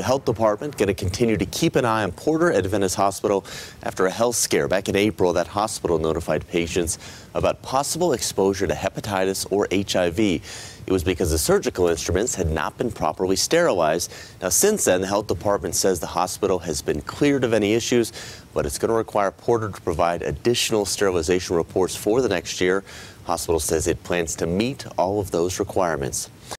The health department going to continue to keep an eye on Porter Adventist Hospital after a health scare. Back in April, that hospital notified patients about possible exposure to hepatitis or HIV. It was because the surgical instruments had not been properly sterilized. Now, since then, the health department says the hospital has been cleared of any issues, but it's going to require Porter to provide additional sterilization reports for the next year. Hospital says it plans to meet all of those requirements.